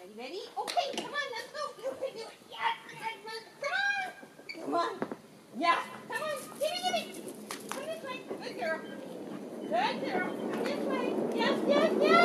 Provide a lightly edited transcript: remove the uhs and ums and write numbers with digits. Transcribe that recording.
Ready, ready? Okay, come on, let's go. You can do it. Yes, yes, yes. Come on. Come on. Yes. Come on. Give me. Come this way. Good girl. Good girl. Come this way. Yes, yes, yes.